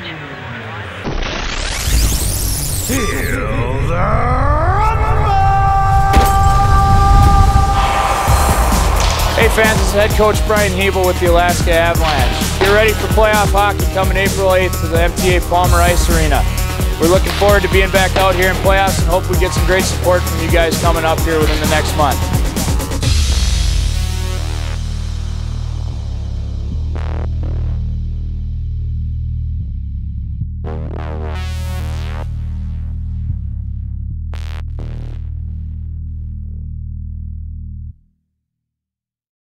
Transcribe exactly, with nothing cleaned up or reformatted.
Feel the Hey fans, this is head coach Brian Huebel with the Alaska Avalanche. Get ready for playoff hockey coming April eighth to the M T A Palmer Ice Arena. We're looking forward to being back out here in playoffs and hope we get some great support from you guys coming up here within the next month.